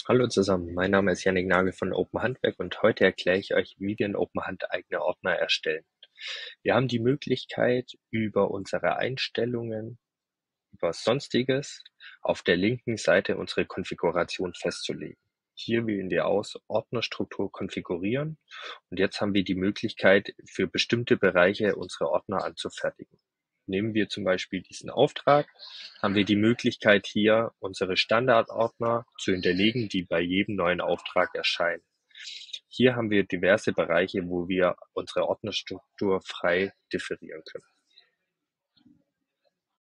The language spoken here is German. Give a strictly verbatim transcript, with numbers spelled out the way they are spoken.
Hallo zusammen, mein Name ist Jannik Nagel von Open Handwerk und heute erkläre ich euch, wie wir in Open Hand eigene Ordner erstellen. Wir haben die Möglichkeit, über unsere Einstellungen, über Sonstiges auf der linken Seite unsere Konfiguration festzulegen. Hier wählen wir aus Ordnerstruktur konfigurieren und jetzt haben wir die Möglichkeit, für bestimmte Bereiche unsere Ordner anzufertigen. Nehmen wir zum Beispiel diesen Auftrag, haben wir die Möglichkeit, hier unsere Standardordner zu hinterlegen, die bei jedem neuen Auftrag erscheinen. Hier haben wir diverse Bereiche, wo wir unsere Ordnerstruktur frei differieren können.